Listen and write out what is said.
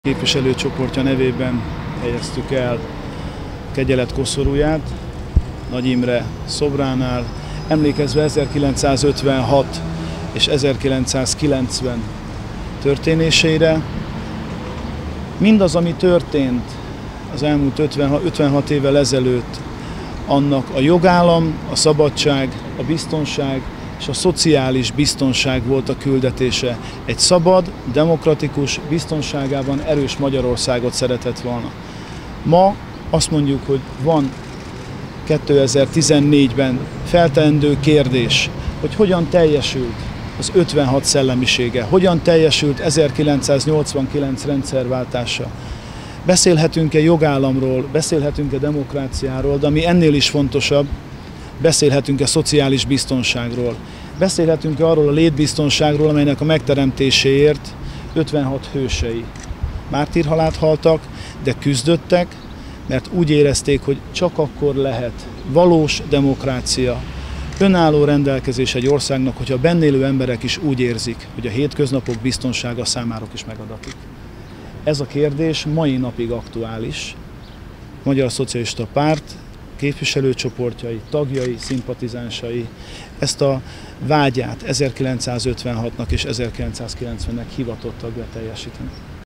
Képviselőcsoportja nevében helyeztük el kegyelet koszorúját Nagy Imre szobránál, emlékezve 1956 és 1990 történéseire. Mindaz, ami történt az elmúlt 56 évvel ezelőtt, annak a jogállam, a szabadság, a biztonság és a szociális biztonság volt a küldetése. Egy szabad, demokratikus, biztonságában erős Magyarországot szeretett volna. Ma azt mondjuk, hogy van 2014-ben felteendő kérdés, hogy hogyan teljesült az 56 szellemisége, hogyan teljesült 1989 rendszerváltása. Beszélhetünk-e jogállamról, beszélhetünk-e demokráciáról, de ami ennél is fontosabb, beszélhetünk-e szociális biztonságról. Beszélhetünk-e arról a létbiztonságról, amelynek a megteremtéséért 56 hősei mártírhalált haltak, de küzdöttek, mert úgy érezték, hogy csak akkor lehet valós demokrácia, önálló rendelkezés egy országnak, hogyha benne élő emberek is úgy érzik, hogy a hétköznapok biztonsága számára is megadatik. Ez a kérdés mai napig aktuális. Magyar Szocialista Párt képviselőcsoportjai, tagjai, szimpatizánsai ezt a vágyát 1956-nak és 1990-nek hivatottak beteljesíteni.